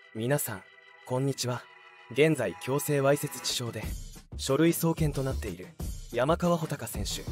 皆さんこんにちは。現在強制わいせつ致傷で書類送検となっている山川穂高選手。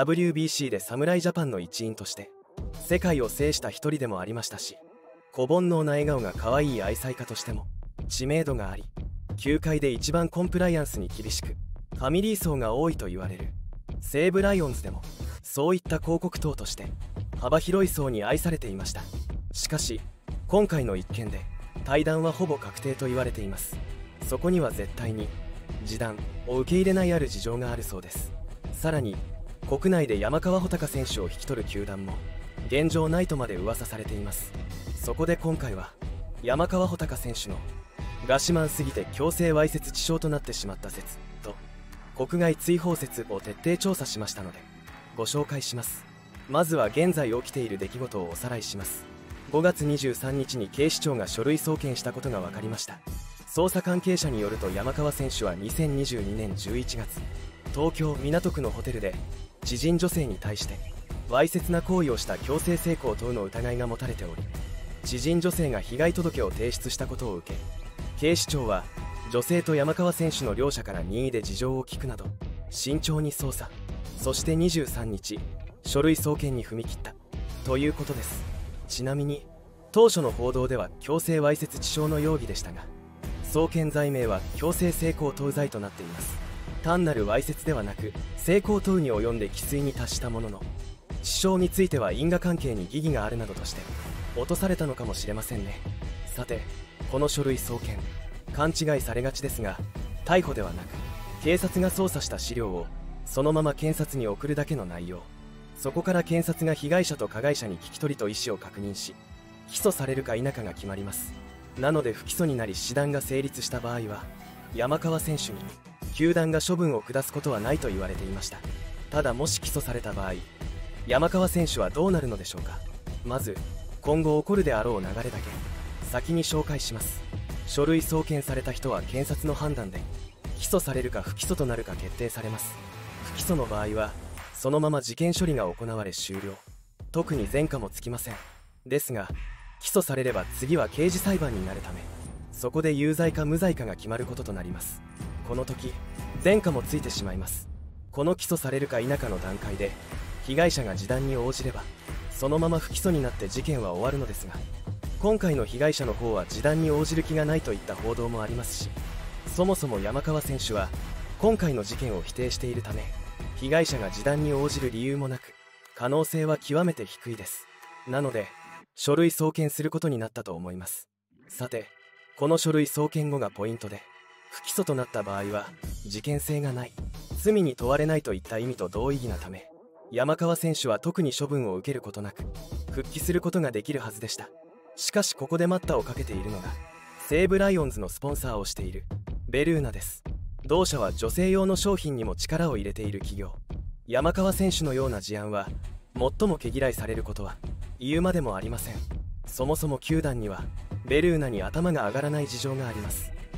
WBC で侍ジャパンの一員として世界を制した一人でもありましたし、小煩悩な笑顔が可愛い愛妻家としても知名度があり、球界で一番コンプライアンスに厳しくファミリー層が多いと言われる西武ライオンズでもそういった広告塔として幅広い層に愛されていました。しかし今回の一件で退団はほぼ確定と言われています。そこには絶対に示談を受け入れないある事情があるそうです。さらに国内で山川穂高選手を引き取る球団も現状ないとまで噂されています。そこで今回は山川穂高選手のガシマンすぎて強制わいせつ致傷となってしまった説と国外追放説を徹底調査しましたのでご紹介します。まずは現在起きている出来事をおさらいします。5月23日に警視庁が書類送検したことが分かりました。捜査関係者によると山川選手は2022年11月東京港区のホテルで知人女性に対してわいせつな行為をした強制性交等の疑いが持たれており、知人女性が被害届を提出したことを受け、警視庁は女性と山川選手の両者から任意で事情を聞くなど慎重に捜査。そして23日書類送検に踏み切ったということです。ちなみに当初の報道では強制わいせつ致傷の容疑でしたが、送検罪名は強制性交等罪となっています。単なるわいせつではなく性交等に及んで既遂に達したものの、致傷については因果関係に疑義があるなどとして落とされたのかもしれませんね。さてこの書類送検、勘違いされがちですが逮捕ではなく警察が捜査した資料をそのまま検察に送るだけの内容。そこから検察が被害者と加害者に聞き取りと意思を確認し起訴されるか否かが決まります。なので不起訴になり示談が成立した場合は山川選手に球団が処分を下すことはないと言われていました。ただもし起訴された場合、山川選手はどうなるのでしょうか。まず今後起こるであろう流れだけ先に紹介します。書類送検された人は検察の判断で起訴されるか不起訴となるか決定されます。不起訴の場合はそのまま事件処理が行われ終了。特に前科もつきません。ですが起訴されれば次は刑事裁判になるため、そこで有罪か無罪かが決まることとなります。この時前科もついてしまいます。この起訴されるか否かの段階で被害者が示談に応じればそのまま不起訴になって事件は終わるのですが、今回の被害者の方は示談に応じる気がないといった報道もありますし、そもそも山川選手は今回の事件を否定しているため被害者が示談に応じる理由もなく可能性は極めて低いです。なので書類送検することになったと思います。さてこの書類送検後がポイントで、不起訴となった場合は事件性がない、罪に問われないといった意味と同意義なため、山川選手は特に処分を受けることなく復帰することができるはずでした。しかしここで待ったをかけているのが西武ライオンズのスポンサーをしているベルーナです。同社は女性用の商品にも力を入れている企業。山川選手のような事案は最も毛嫌いされることは言うまでもありません。そもそも球団にはベルーナに頭が上がらない事情があります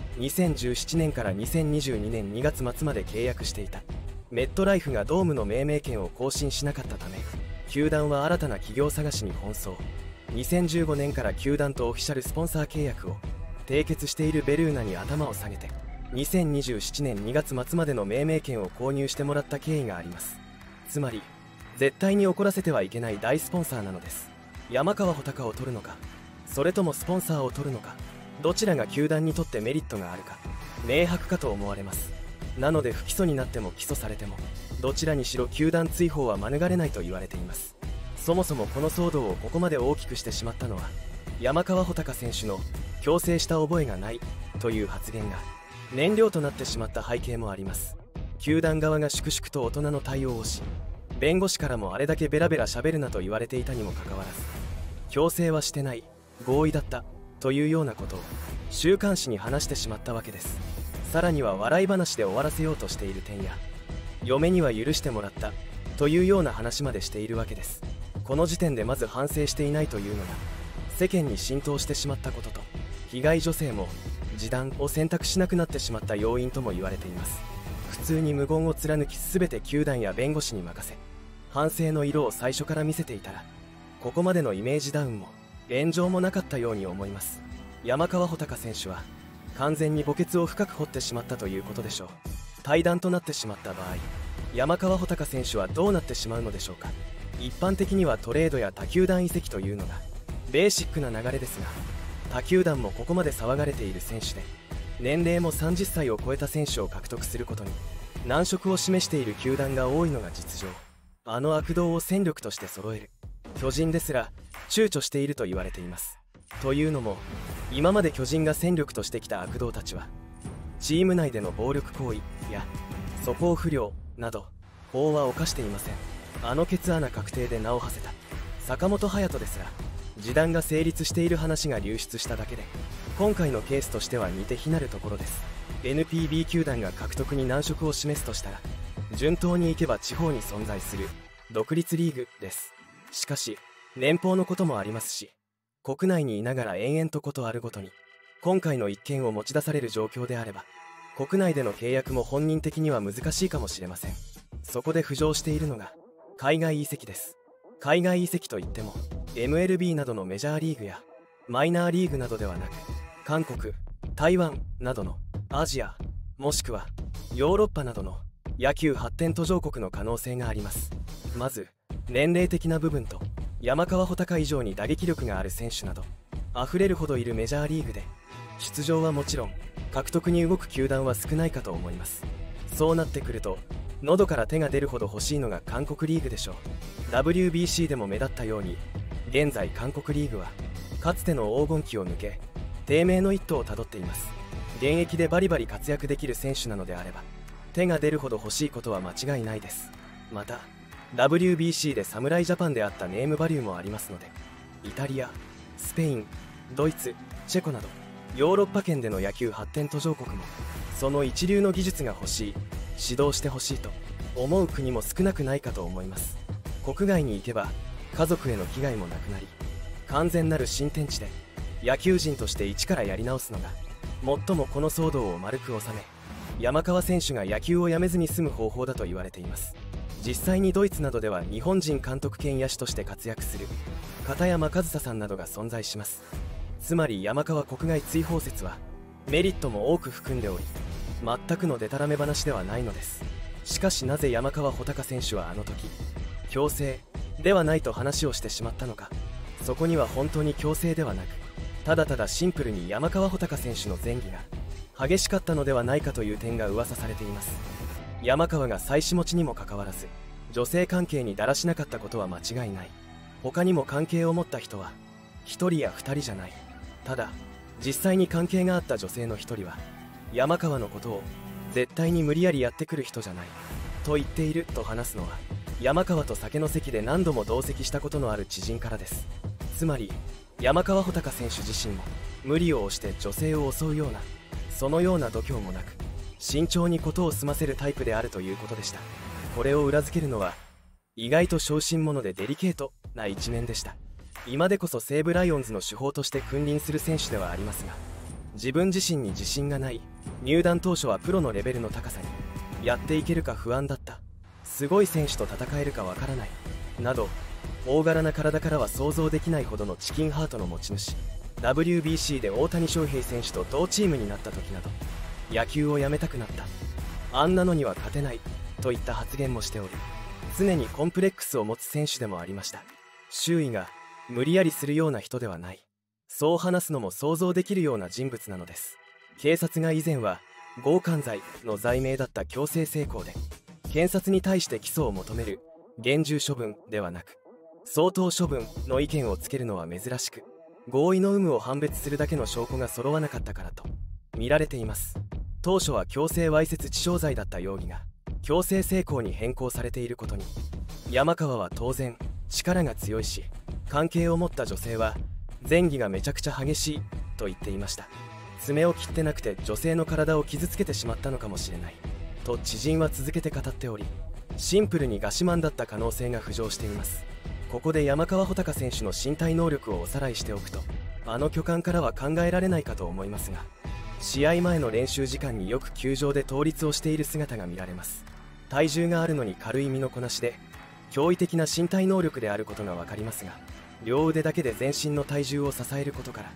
。2017年から2022年2月末まで契約していたメットライフがドームの命名権を更新しなかったため、球団は新たな企業探しに奔走。2015年から球団とオフィシャルスポンサー契約を締結しているベルーナに頭を下げて2027年2月末までの命名権を購入してもらった経緯があります。つまり絶対に怒らせてはいけない大スポンサーなのです。山川穂高を取るのか、それともスポンサーを取るのか、どちらが球団にとってメリットがあるか明白かと思われます。なので不起訴になっても起訴されてもどちらにしろ球団追放は免れないと言われています。そもそもこの騒動をここまで大きくしてしまったのは山川穂高選手の強制した覚えがないという発言が燃料となってしまった背景もあります。球団側が粛々と大人の対応をし、弁護士からもあれだけベラベラ喋るなと言われていたにもかかわらず、強制はしてない、合意だったというようなことを週刊誌に話してしまったわけです。さらには笑い話で終わらせようとしている点や、嫁には許してもらったというような話までしているわけです。この時点でまず反省していないというのが世間に浸透してしまったことと、被害女性も示談を選択しなくなってしまった要因とも言われています。普通に無言を貫き全て球団や弁護士に任せ、反省の色を最初から見せていたらここまでのイメージダウンも炎上もなかったように思います。 山川穂高選手は完全に墓穴を深く掘ってしまったということでしょう。退団となってしまった場合、山川穂高選手はどうなってしまうのでしょうか。一般的にはトレードや他球団移籍というのがベーシックな流れですが、他球団もここまで騒がれている選手で、年齢も30歳を超えた選手を獲得することに難色を示している球団が多いのが実情。あの悪童を戦力として揃える巨人ですら躊躇していると言われています。というのも、今まで巨人が戦力としてきた悪童たちはチーム内での暴力行為や素行不良など法は犯していません。あのケツ穴確定で名を馳せた坂本勇人ですら示談が成立している話が流出しただけで、今回のケースとしては似て非なるところです。 NPB 球団が獲得に難色を示すとしたら、順当にいけば地方に存在する独立リーグです。しかし年俸のこともありますし、国内にいながら延々とことあるごとに今回の一件を持ち出される状況であれば、国内での契約も本人的には難しいかもしれません。そこで浮上しているのが海外移籍です。海外移籍といっても MLB などのメジャーリーグやマイナーリーグなどではなく、韓国、台湾などのアジアもしくはヨーロッパなどの野球発展途上国の可能性があります。まず年齢的な部分と、山川穂高以上に打撃力がある選手など溢れるほどいるメジャーリーグで、出場はもちろん獲得に動く球団は少ないかと思います。そうなってくると喉から手が出るほど欲しいのが韓国リーグでしょう。 WBC でも目立ったように、現在韓国リーグはかつての黄金期を抜け低迷の一途をたどっています。現役でバリバリ活躍できる選手なのであれば手が出るほど欲しいことは間違いないです。また WBC で侍ジャパンであったネームバリューもありますので、イタリア、スペイン、ドイツ、チェコなどヨーロッパ圏での野球発展途上国もその一流の技術が欲しい、指導してほしいと思う国も少なくないかと思います。国外に行けば家族への危害もなくなり、完全なる新天地で野球人として一からやり直すのが最もこの騒動を丸く収め、山川選手が野球をやめずに済む方法だと言われています。実際にドイツなどでは日本人監督兼野手として活躍する片山和沙さんなどが存在します。つまり山川国外追放説はメリットも多く含んでおり、全くのデタラメ話ではないのです。しかしなぜ山川穂高選手はあの時強制ではないと話をしてしまったのか。そこには本当に強制ではなく、ただただシンプルに山川穂高選手の前戯が激しかったのではないかという点が噂されています。山川が妻子持ちにもかかわらず女性関係にだらしなかったことは間違いない。他にも関係を持った人は1人や2人じゃない。ただ実際に関係があった女性の1人は山川のことを絶対に無理やりやってくる人じゃないと言っていると話すのは、山川と酒の席で何度も同席したことのある知人からです。つまり山川穂高選手自身も無理を押して女性を襲うような、そのような度胸もなく慎重に事を済ませるタイプであるということでした。これを裏付けるのは意外と小心者でデリケートな一面でした。今でこそ西武ライオンズの主砲として君臨する選手ではありますが、自分自身に自信がない、入団当初はプロのレベルの高さにやっていけるか不安だった、すごい選手と戦えるかわからないなど、大柄な体からは想像できないほどのチキンハートの持ち主。 WBC で大谷翔平選手と同チームになった時など、野球をやめたくなった、あんなのには勝てないといった発言もしており、常にコンプレックスを持つ選手でもありました。周囲が無理やりするような人ではない、そう話すのも想像できるような人物なのです。警察が以前は強姦罪の罪名だった強制性交で、検察に対して起訴を求める厳重処分ではなく相当処分の意見をつけるのは珍しく、合意の有無を判別するだけの証拠が揃わなかったからと見られています。当初は強制わいせつ致傷罪だった容疑が強制性交に変更されていることに、山川は当然力が強いし、関係を持った女性は前戯がめちゃくちゃ激しいと言っていました。爪を切ってなくて女性の体を傷つけてしまったのかもしれないと知人は続けて語っており、シンプルにガシマンだった可能性が浮上しています。ここで山川穂高選手の身体能力をおさらいしておくと、あの巨漢からは考えられないかと思いますが、試合前の練習時間によく球場で倒立をしている姿が見られます。体重があるのに軽い身のこなしで驚異的な身体能力であることが分かりますが、両腕だけで全身の体重を支えることから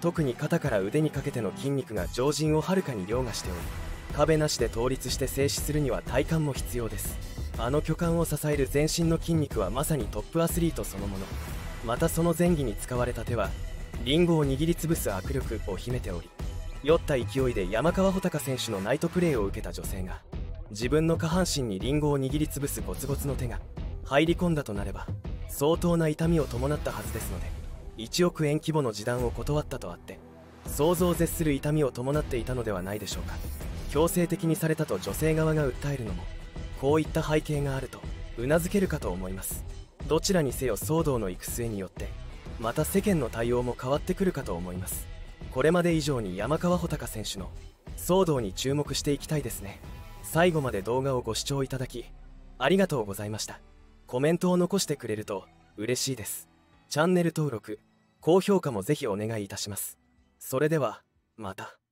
特に肩から腕にかけての筋肉が常人をはるかに凌駕しており、壁なしで倒立して静止するには体幹も必要です。あの巨漢を支える全身の筋肉はまさにトップアスリートそのもの。またその前儀に使われた手はリンゴを握りつぶす握力を秘めており、酔った勢いで山川穂高選手のナイトプレーを受けた女性が自分の下半身にリンゴを握りつぶすゴツゴツの手が入り込んだとなれば相当な痛みを伴ったはずですので、1億円規模の示談を断ったとあって想像を絶する痛みを伴っていたのではないでしょうか。強制的にされたと女性側が訴えるのもこういった背景があるとうなずけるかと思います。どちらにせよ騒動の行く末によってまた世間の対応も変わってくるかと思います。これまで以上に山川穂高選手の騒動に注目していきたいですね。最後まで動画をご視聴いただきありがとうございました。コメントを残してくれると嬉しいです。チャンネル登録、高評価もぜひお願いいたします。それではまた。